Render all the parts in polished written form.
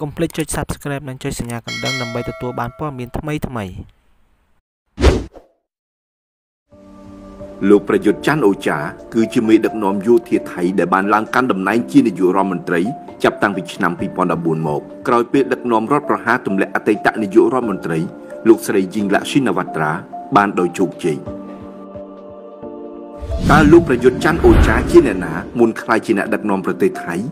កុំភ្លេចចុច Subscribe និងចុចសញ្ញាកណ្ដឹងដើម្បីទទួលបានព័ត៌មានថ្មីៗលោកប្រយុទ្ធច័ន្ទអូចាគឺជាមេដឹកនាំយោធាថៃដែលបានឡើងកាន់តំណែងជានាយករដ្ឋមន្ត្រីចាប់តាំងពីឆ្នាំ2014មកក្រោយពេលដឹកនាំរដ្ឋប្រហារទម្លាក់អតីតនាយករដ្ឋមន្ត្រីលោកស្រីជីងឡាក់ស៊ីណាវ៉ាត្រាបានដោយជោគជ័យតើលោកប្រយុទ្ធច័ន្ទអូចាជាអ្នកណាមុនក្លាយជាអ្នកដឹកនាំប្រទេសថៃ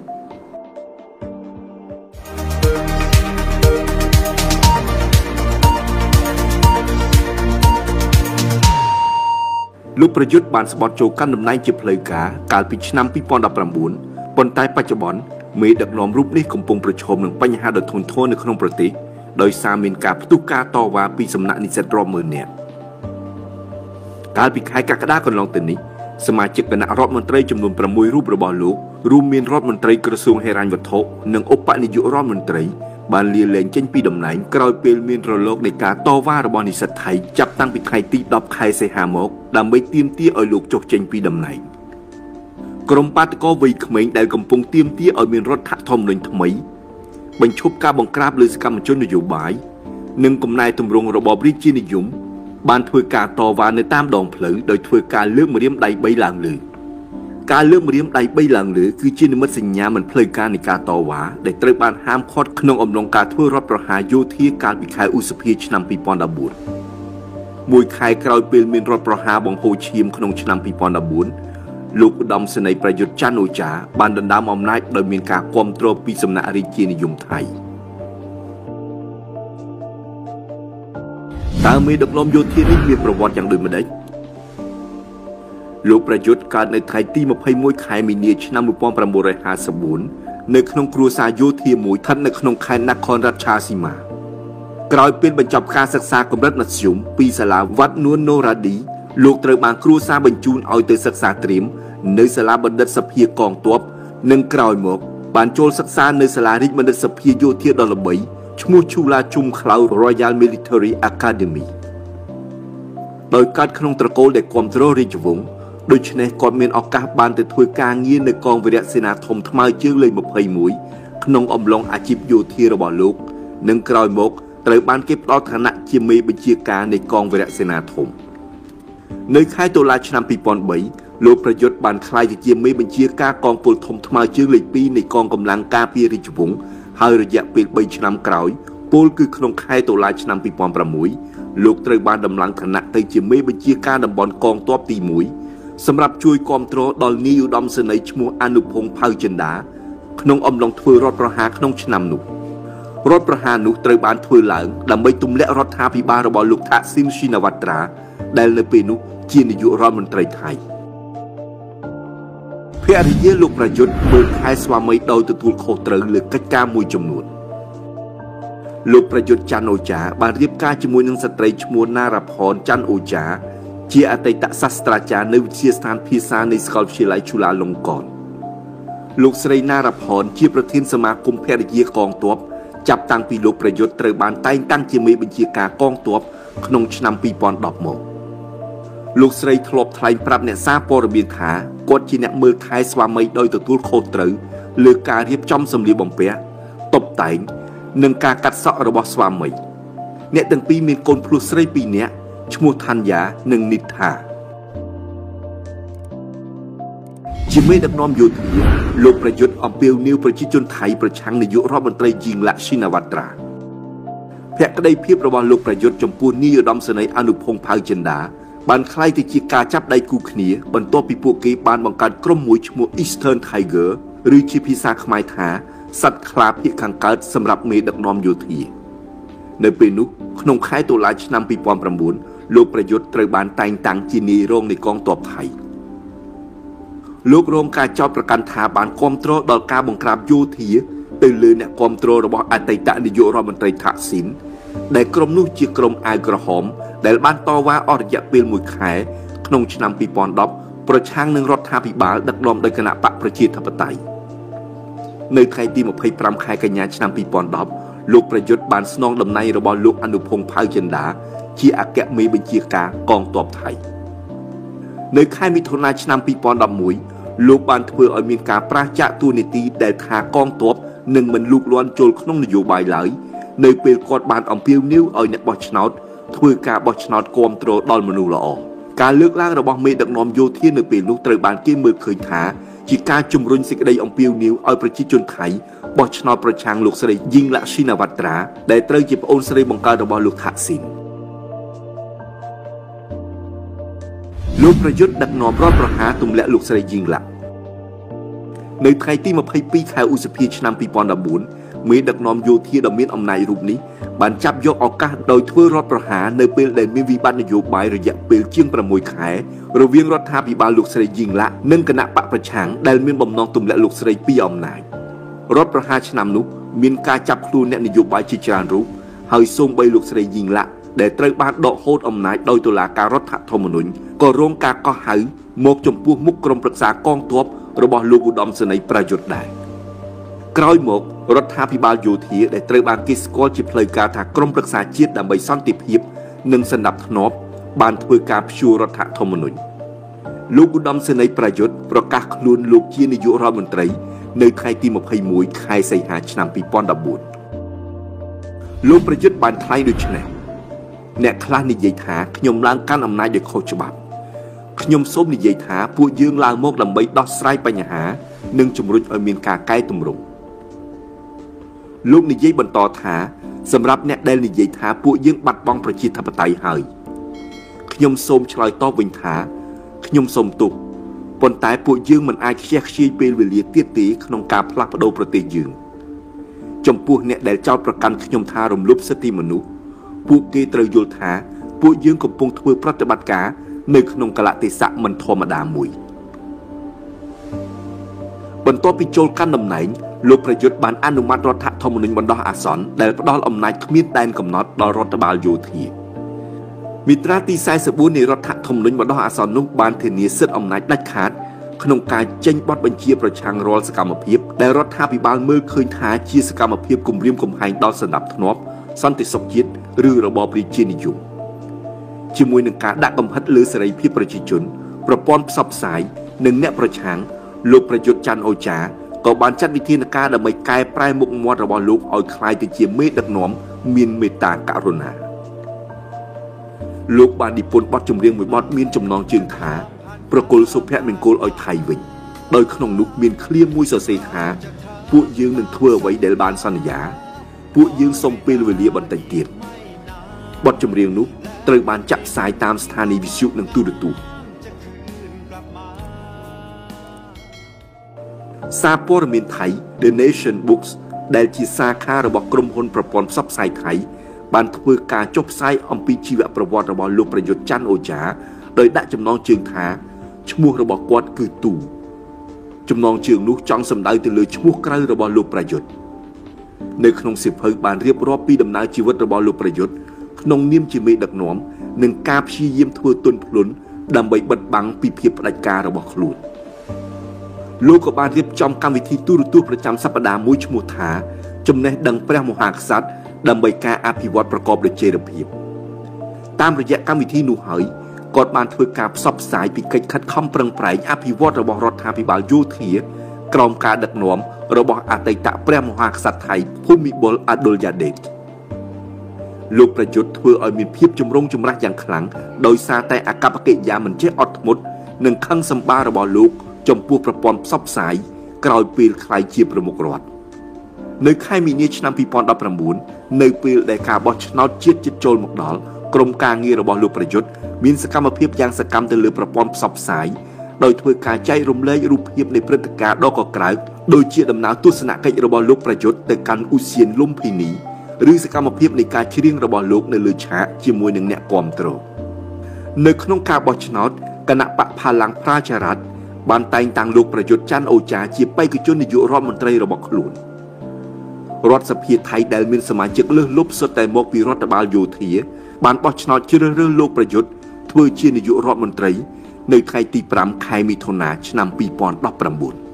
លោកប្រយុទ្ធបានស្បត់ចូលកាន់តំណែងជាផ្លូវការកាលពីឆ្នាំ2019ប៉ុន្តែបច្ចុប្បន្នមេដឹកនាំរូបនេះកំពុងប្រឈមនឹងបញ្ហាដ៏ធ្ងន់ធ្ងរនៅក្នុងប្រទេសដោយសារមានការផ្ទុះការតវ៉ាពីសំណាក់និស្សិតរាប់ម៉ឺននាក់កាលពីខែកក្កដាកន្លងទៅនេះសមាជិកគណៈរដ្ឋមន្ត្រីចំនួន6រូបរបស់លោករួមមានរដ្ឋមន្ត្រីក្រសួងហិរញ្ញវត្ថុនិងឧបនាយករដ្ឋមន្ត្រីបានលាលែងចេញពីតំណែងក្រោយពេលមានរលកនៃការតវ៉ារបស់និស្សិតថៃចាប់តាំងពីថ្ងៃទី10ខែសីហាមកដើម្បីទាមទារឲ្យលោកចុះចេញពីតំណែងក្រុមបាតកោវ័យក្មេងដែលកំពុងទាមទារឲ្យមានរដ្ឋធម្មនុញ្ញថ្មីបញ្ឈប់ការបង្ក្រាបលើសកម្មជននយោបាយនិងកំណែទម្រង់របបរាជានិយមបានធ្វើការតវ៉ានៅតាមដងផ្លូវដោយធ្វើការលើកម្រាមដៃ3ឡើងលើការលើកម្រាមដៃ3ឡើងលើគឺជានិមិត្តសញ្ញាមិនផ្លូវការនៃការតវ៉ាដែលត្រូវបានហាមឃាត់ក្នុងអំឡុងការធ្វើរដ្ឋប្រហារយោធាកាលពីខែឧសភាឆ្នាំ2014មួយខែក្រោយពេលមានរដ្ឋប្រហារបង្ហូរឈាមក្នុងឆ្នាំ2014លោកឧត្តមសេនីយ៍ប្រយុទ្ធច័ន្ទអូចាបានដណ្ដើមអំណាចដោយមានការគាំទ្រពីសំណាក់រាជានិយមថៃតើមេដឹកនាំយោធានេះមានប្រវត្តិយ៉ាងដូចម្តេចលោកប្រយុទ្ធកើតនៅថ្ងៃទី21ខែមីនាឆ្នាំ1954នៅក្នុងគ្រួសារយោធាមួយស្ថិតនៅក្នុងខេត្តនគររដ្ឋឆាស៊ីម៉ាក្រោយពេលបញ្ចប់ការសិក្សាកម្រិតមធ្យមពីសាលាវត្តនួនណូរ៉ាឌីលោកត្រូវបានគ្រួសារបញ្ជូនឲ្យទៅសិក្សាត្រៀមនៅសាលាបណ្ឌិតសភាកងទ័ពនិងក្រោយមកបានចូលសិក្សានៅសាលារាជបណ្ឌិតសភាយោធាដ៏ល្បីឈ្មោះឈូឡាជុំក្លៅ Royal Military Academy ដោយកើតក្នុងត្រកូលដែលគាំទ្ររាជវង្សដូច្នេះគាត់មានឱកាសបានទៅធ្វើការងារនៅកងវីរៈសេនាធំថ្មើរជើងលេខ21ក្នុងអំឡុងអាជីពយោធារបស់លោកនិងក្រោយមកត្រូវបានគេផ្ដល់ឋានៈជាមេបញ្ជាការនៃកងវីរៈសេនាធំនៅខែតុលាឆ្នាំ2003លោកប្រយុទ្ធបានក្លាយទៅជាមេបញ្ជាការកងពលធំថ្មើរជើងលេខ2នៃកងកម្លាំងការពាររាជវង្សហើយរយៈពេល3ឆ្នាំក្រោយពលគឺក្នុងខែតុលាឆ្នាំ2006លោកត្រូវបានដំឡើងឋានៈទៅជាមេបញ្ជាការតំបន់កងទ័ពទី1សម្រាប់ជួយគាំទ្រដល់នាយឧត្តមសេនីយ៍ឈ្មោះអនុភងផៅចិន្តាក្នុងអំឡុងធ្វើរដ្ឋប្រហារក្នុងឆ្នាំនោះរដ្ឋប្រហារនោះត្រូវបានធ្វើឡើងដើម្បីទម្លាក់រដ្ឋាភិបាលរបស់លោកថាក់ស៊ីនស៊ីណាវ៉ាត្រាដែលនៅពេលនោះជានាយករដ្ឋមន្ត្រីថៃភរិយាលោកប្រយុទ្ធមើលថែស្វាមីដោយទទួលខុសត្រូវលើកិច្ចការមួយចំនួនលោកប្រយុទ្ធច័ន្ទអូចាបានរៀបការជាមួយនឹងស្ត្រីឈ្មោះណារ៉ាផនច័ន្ទអូចាជាអតីតសាស្ត្រាចារ្យនៅវិទ្យាស្ថានភាសានៃសាកលវិទ្យាល័យជូឡាឡុងកនលោកស្រីណារ៉ាផនជាប្រធានសមាគមភរិយាកងទ័ពចាប់តាំងពីលោកប្រយុទ្ធត្រូវបានតែងតាំងជាមេបញ្ជាការកងទ័ពក្នុងឆ្នាំ2010មកលោកស្រីធ្លាប់ថ្លែងប្រាប់អ្នកសារព័ត៌មានថាគាត់ជាអ្នកមើលថែស្វាមីដោយទទួលខុសត្រូវលើការរៀបចំសម្លៀកបំពាក់តុបតែងនិងការកាត់សក់របស់ស្វាមីអ្នកទាំងពីរមានកូនភ្លោះស្រី2នាក់ឈ្មោះថាន់យ៉ានិងនីថាជាមេដឹកនាំយោធាលោកប្រយុទ្ធអំពាវនាវប្រជាជនថៃប្រឆាំងនាយករដ្ឋមន្ត្រីជីងឡាក់ស៊ីណាវ៉ាត្រាភក្តីភាពរបស់លោកប្រយុទ្ធចំពោះនាយឧត្តមសេនីយ៍អនុភងផៅចិន្តាបានคล้ายទៅជាការចាប់ដៃគូគ្នាបន្ទាប់ពីពួកគេបានបង្កើតក្រុមមួយឈ្មោះ Eastern Tiger ឬជាភាសាខ្មែរថាសត្វខ្លាភាគខាងកើតសម្រាប់មេដឹកនាំយោធានៅពេលនោះក្នុងខែតុលាឆ្នាំ2009លោកប្រយុទ្ធត្រូវបានតែងតាំងជានាយរងនៃកងទ័ពថៃលោករងការចោទប្រកាន់ថាបានគាំទ្រដល់ការបង្ក្រាបយោធាទៅលើអ្នកគាំទ្ររបស់អតីតនាយករដ្ឋមន្ត្រីថាក់ស៊ីនដែលក្រុមនោះជាក្រុមអាវក្រហមដែលបានតវ៉ាអស់រយៈពេល1ខែក្នុងឆ្នាំ2010ប្រឆាំងនឹងរដ្ឋាភិបាលដឹកនាំដោយគណៈបកប្រជាធិបតេយ្យនៅថ្ងៃទី25ខែកញ្ញាឆ្នាំ2010លោកប្រយុទ្ធបានស្នងតំណែងរបស់លោកអនុភងផៅចិន្តាជាអគ្គមេបញ្ជាការកងទ័ពថៃនៅខែមិថុនាឆ្នាំ2011លោកបានធ្វើឲ្យមានការប្រឆាំងតួនាទីដែលថាកងទ័ពនឹងមិនលូកលាន់ចូលក្នុងនយោបាយឡើយនៅពេលគាត់បានអំពាវនាវឲ្យអ្នកបោះឆ្នោតធ្វើការបោះឆ្នោតគាំទ្រដល់មនុស្សល្អការលើកឡើងរបស់មេដឹកនាំយោធានៅពេលនោះត្រូវបានគេមើលឃើញថាជាការជំរុញសេចក្តីអំពាវនាវឲ្យប្រជាជនថៃបោះឆ្នោតប្រឆាំងលោកស្រីយីងឡាក់ស៊ីណាវ៉ាត្រាដែលត្រូវជាប្អូនស្រីបង្កើតរបស់លោកថាក់ស៊ីនលោកប្រយុទ្ធដឹកនាំរដ្ឋប្រហារទម្លាក់លោកស្រីយីងឡាក់នៅថ្ងៃទី22ខែឧសភាឆ្នាំ2014មេដឹកនាំយោធាដ៏មានអំណាចរូបនេះបានចាប់យកឱកាសដោយធ្វើរដ្ឋប្រហារនៅពេលដែលមានវិបត្តិនយោបាយរយៈពេលជាង6ខែរវាងរដ្ឋាភិបាលលោកស្រីយីងឡាក់និងគណៈបកប្រឆាំងដែលមានបំណងទម្លាក់លោកស្រីពីអំណាចរដ្ឋប្រហារឆ្នាំនោះមានការចាប់ខ្លួនអ្នកនយោបាយជាច្រើនរូបហើយសូម្បីលោកស្រីយីងឡាក់ដែលត្រូវបានដកហូតអំណាចដោយតុលាការរដ្ឋធម្មនុញ្ញក៏រងការកោះហៅមកចំពោះមុខក្រុមប្រឹក្សាកងទ័ពរបស់លោកឧត្តមសេនីយ៍ប្រយុទ្ធដែរក្រោយមករដ្ឋាភិបាលយោធាដែលត្រូវបានគេស្គាល់ជាផ្លូវការថាក្រុមប្រឹក្សាជាតិដើម្បីសន្តិភាពនិងសណ្ដាប់ធ្នាប់បានធ្វើការព្យួររដ្ឋធម្មនុញ្ញលោកឧត្តមសេនីយ៍ប្រយុទ្ធប្រកាសខ្លួនលោកជានាយករដ្ឋមន្ត្រីនៅថ្ងៃទី21ខែសីហាឆ្នាំ2014លោកប្រយុទ្ធបានថ្លែងដូចនេះអ្នកខ្លះនិយាយថាខ្ញុំឡើងកាន់អំណាចដោយខុសច្បាប់ខ្ញុំសូមនិយាយថាពួកយើងឡើងមកដើម្បីដោះស្រាយបញ្ហានិងជំរុញឲ្យមានការកែតម្រង់លោកនិយាយបន្តថាសម្រាប់អ្នកដែលនិយាយថាពួកយើងបាត់បង់ប្រជាធិបតេយ្យហើយខ្ញុំសូមឆ្លើយតបវិញថាខ្ញុំសូមទោសប៉ុន្តែពួកយើងមិនអាចខ្ជះខ្ជាយពេលវេលាទៀតទេក្នុងការផ្លាស់ប្ដូរប្រទេសយើងចំពោះអ្នកដែលចោទប្រកាន់ខ្ញុំថារំលោភសិទ្ធិមនុស្សពួកគេត្រូវយល់ថាពួកយើងកំពុងធ្វើប្រតិបត្តិការនៅក្នុងកលៈទេសៈមិនធម្មតាមួយបន្ទាប់ពីចូលកាន់តំណែងលោកប្រយុទ្ធបានអនុម័តរដ្ឋធម្មនុញ្ញបណ្ដោះអាសន្នដែលផ្ដល់អំណាចគ្មានដែនកំណត់ដល់រដ្ឋបាលយោធាមាត្រាទី44នៃរដ្ឋធម្មនុញ្ញបណ្ដោះអាសន្ននោះបានធានាសិទ្ធិអំណាចដាច់ខាតក្នុងការចេញបទបញ្ជាប្រឆាំងរាល់សកម្មភាពដែលរដ្ឋាភិបាលមើលឃើញថាជាសកម្មភាពគំរាមកំហែងដល់សណ្ដាប់ធ្នាប់សន្តិសុខជាតិឬរបបប្រជានិយមជាមួយនឹងការដាក់កំហិតលើសេរីភាពប្រជាជនប្រព័ន្ធផ្សព្វផ្សាយនិងអ្នកប្រឆាំងលោកប្រយុទ្ធច័ន្ទអូចាក៏បានចាត់វិធានការដើម្បីកែប្រែមុខមាត់របស់លោកឲ្យคล้ายទៅជាមេដឹកនាំមានមេត្តាករុណាលោកបាននិពន្ធបទចម្រៀងមួយបទមានចំណងជើងថាប្រគល់សុភមង្គលឲ្យថៃវិញដោយក្នុងនោះមានឃ្លាមួយសរសេរថាពួកយើងនឹងធ្វើអ្វីដែលបានសន្យាពួកយើងសូមពេលវេលាបន្តិចទៀតបទចម្រៀងនោះត្រូវបានចាក់ផ្សាយតាមស្ថានីយ៍វិទ្យុនិងទូរទស្សន៍សារព័ត៌មានថៃ The Nation Books ដែលជាសាខារបស់ក្រុមហ៊ុនប្រព័ន្ធផ្សព្វផ្សាយថៃបានធ្វើការចុះផ្សាយអំពីជីវប្រវត្តិរបស់លោកប្រយុទ្ធច័ន្ទអូចាដោយដាក់ចំណងជើងថាឈ្មោះរបស់គាត់គឺទូចំណងជើងនោះចង់សំដៅទៅលើឈ្មោះក្រៅរបស់លោកប្រយុទ្ធនៅក្នុងសៀវភៅបានរៀបរាប់ពីដំណើរជីវិតរបស់លោកប្រយុទ្ធក្នុងនាមជាមេដឹកនាំនិងការព្យាយាមធ្វើទន់ភ្លន់ដើម្បីបិទបាំងពីភាពផ្ដាច់ការរបស់ខ្លួនលោកក៏បានរៀបចំកម្មវិធីទូរទស្សន៍ប្រចាំសប្តាហ៍មួយឈ្មោះថាចំណេះដឹងព្រះមហាក្សត្រដើម្បីការអភិវឌ្ឍប្រកបដោយចីរភាពតាមរយៈកម្មវិធីនោះហើយគាត់បានធ្វើការផ្សព្វផ្សាយពីកិច្ចខិតខំប្រឹងប្រែងអភិវឌ្ឍរបស់រដ្ឋាភិបាលយោធាក្រោមការដឹកនាំរបស់អតីតព្រះមហាក្សត្រថៃភូមិបុលអាឌុលយ៉ាដេតលោកប្រយុទ្ធធ្វើឲ្យមានភាពចម្រូងចម្រាសយ៉ាងខ្លាំងដោយសារតែអកប្បកិរិយាមិនចេះអត់ធ្មត់និងខឹងសម្បាររបស់លោកចំពោះប្រព័ន្ធផ្សព្វផ្សាយក្រោយពេលក្លាយជាប្រមុខរដ្ឋនៅខែមីនាឆ្នាំ2019នៅពេលដែលការបោះឆ្នោតជាតិជិតចូលមកដល់ក្រុមការងាររបស់លោកប្រយុទ្ធមានសកម្មភាពយ៉ាងសកម្មទៅលើប្រព័ន្ធផ្សព្វផ្សាយដោយធ្វើការចែករំលែករូបភាពនៃព្រឹត្តិការណ៍ដ៏កក្រើកដូចជាដំណើរទស្សនកិច្ចរបស់លោកប្រយុទ្ធទៅកាន់ឧស្សាហលុំភីនីឬសកម្មភាពនៃការច្រៀងរបស់លោកនៅលើឆាកជាមួយនឹងអ្នកគាំទ្រនៅក្នុងការបោះឆ្នោតគណៈបកផាឡាំងប្រជារដ្ឋបានតែងតាំងលោកប្រយុទ្ធច័ន្ទអូចាជាបេក្ខជននាយករដ្ឋមន្ត្រីរបស់ខ្លួនរដ្ឋសភាថៃដែលមានសមាជិកលើសលប់សុទ្ធតែមកពីរដ្ឋបាលយោធាបានបោះឆ្នោតជ្រើសរើសលោកប្រយុទ្ធធ្វើជានាយករដ្ឋមន្ត្រីនៅថ្ងៃទី5ខែមិថុនាឆ្នាំ2019